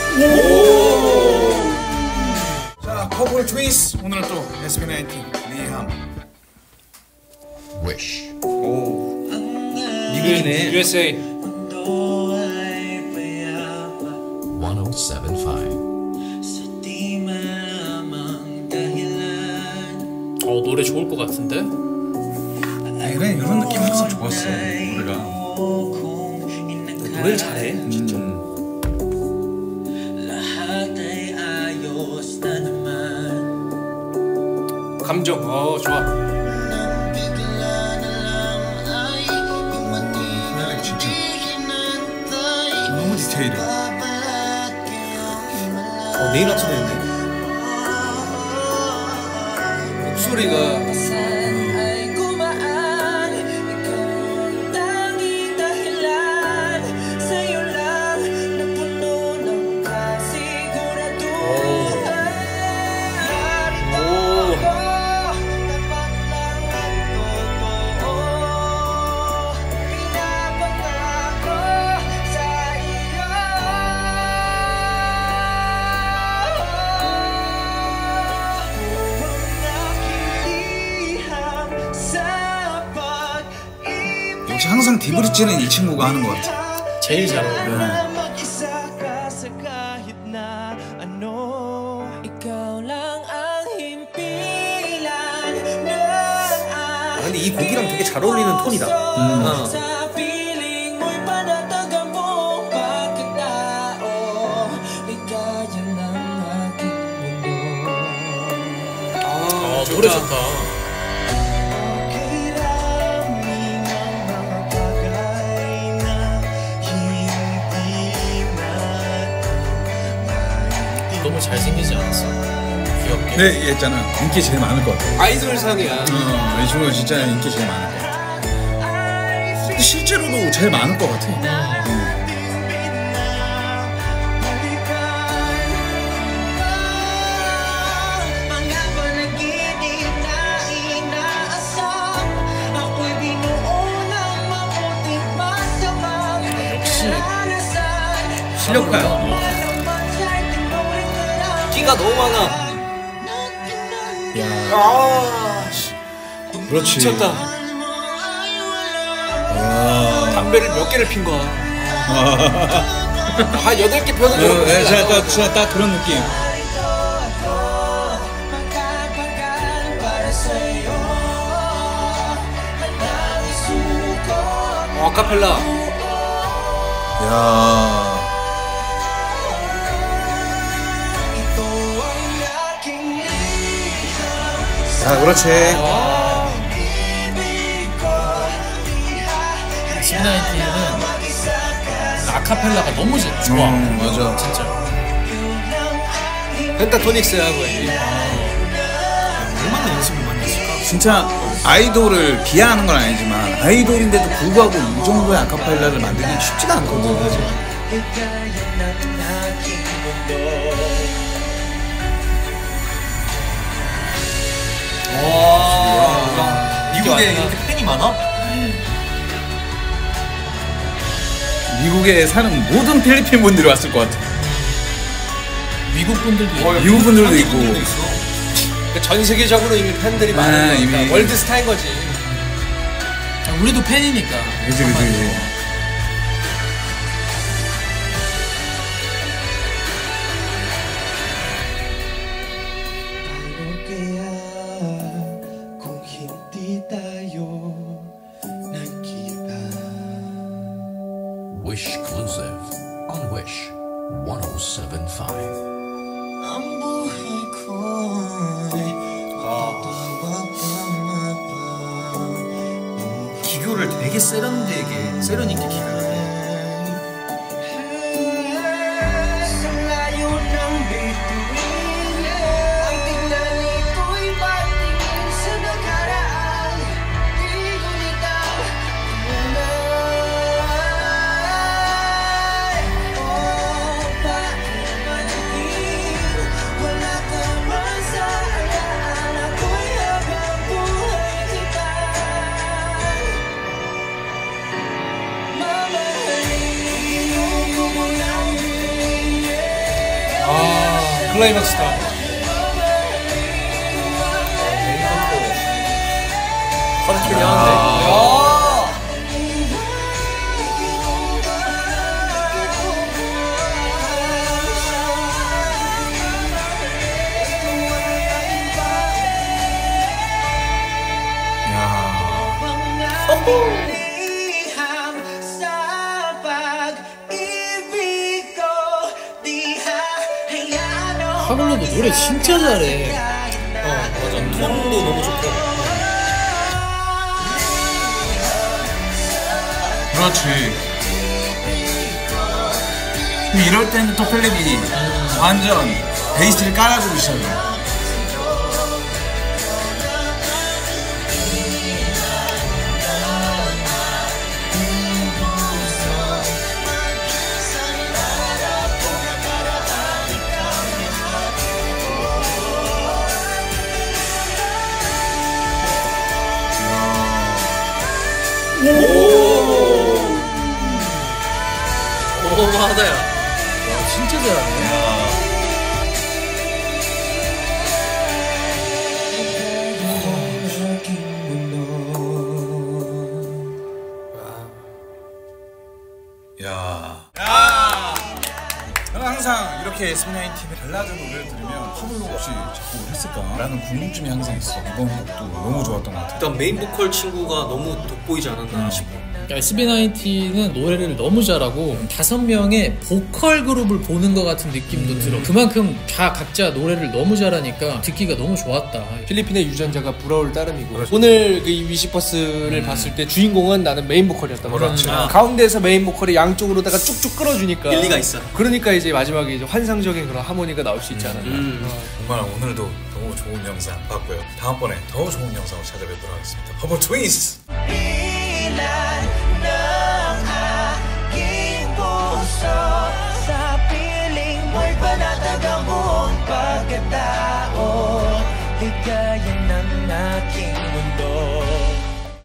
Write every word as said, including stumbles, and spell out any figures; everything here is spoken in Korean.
자, 커플 트위스. 오늘은 또 에스비 나인틴 리함. Wish. 오. 미국이네. 유에스에이. one oh seven point five. 어, 노래 좋을 것 같은데? 아, 그래, 이런 느낌 항상 좋았어, 노래가. 노래를 잘해, 진짜. 음. 감정, 어, 좋아. 멜로디 진짜 너무 디테일해. 어, 내일 아침에 했네. 목소리가. 역시 항상 디브리지는 이 친구가 하는 것 같아. 제일 잘 어울려. 네. 아, 근데 이 곡이랑 되게 잘 어울리는 톤이다. 음. 어. 아, 노래 좋다. 너무 잘생기지 않았어? 귀엽게. 네, 얘 있잖아. 인기 제일 많을 것 같아. 아이돌 상이야. 어, 이 친구가 진짜 인기 제일 많을 것 같아. 근데 실제로도 제일 많을 것 같아. 음. 실력파야. 끼가 너무 많아. 야, 아, 그렇지. 미쳤다. 야. 담배를 몇 개를 핀 거야. 한 여덟 개 펴서 어, 네, 진짜 딱, 진짜 딱 그런 느낌. 어, 아카펠라. 야. 아, 그렇지. 에스비 나인틴은 아카펠라가 너무 좋아. 음, 맞아. 진짜. 펜타토닉스야, 거의. 얼마나 연습을 많이 했을까? 진짜 아이돌을 비하하는 건 아니지만 아이돌인데도 불구하고 이 정도의 아카펠라를 만들기 쉽지가 않거든. 와, 미국에 이렇게 팬이 많아? 미국에 사는 모든 필리핀 분들이 왔을 것 같아. 미국 분들도 있고, 미국 분들도 있고. 분들도 있어. 그러니까 전 세계적으로 이미 팬들이 아, 많으니까 이미. 월드 스타인 거지. 아, 우리도 팬이니까. 그치, 그치, 그치. Wishclusive on Wish one oh seven point five. 기교를 되게 세련되게, 세련있게 기교를 해. Mama 클라이막스다. 컨트롤이 하는데. 파블로도 노래 진짜 잘해. 어, 맞아. 톤도 너무 좋고. 그렇지. 근데 이럴 때는 또 플랩이 완전 베이스를 깔아주고 시작해. 어마하다야. 와, 진짜 잘하네. 야. 야. 난 항상 이렇게 에스비나인틴의 발라드 노래를 들으면 파블로가 혹시 작곡을 했을까? 라는 궁금증이 항상 있어. 이번 곡도 너무 좋았던 것 같아. 일단 메인 보컬 친구가 너무 돋보이지 않았나 싶어. 에스비나인틴은 노래를 너무 잘하고 다섯 명의 보컬 그룹을 보는 것 같은 느낌도 음. 들어. 그만큼 다 각자 노래를 너무 잘하니까 듣기가 너무 좋았다. 필리핀의 유전자가 불어올 따름이고 그렇지. 오늘 그 위시퍼스를 음. 봤을 때 주인공은 나는 메인 보컬이었단 말이야. 그렇지. 아. 가운데에서 메인 보컬이 양쪽으로다가 쭉쭉 끌어주니까 일리가 있어. 그러니까 이제 마지막에 이제 환상적인 그런 하모니가 나올 수 있지 않았나. 음. 어. 정말 오늘도 너무 좋은 영상 봤고요. 다음번에 더 좋은 영상으로 찾아뵙도록 하겠습니다. 퍼블 트윈스. sa piling mo'y panatag ang buong pagkatao. Ikaw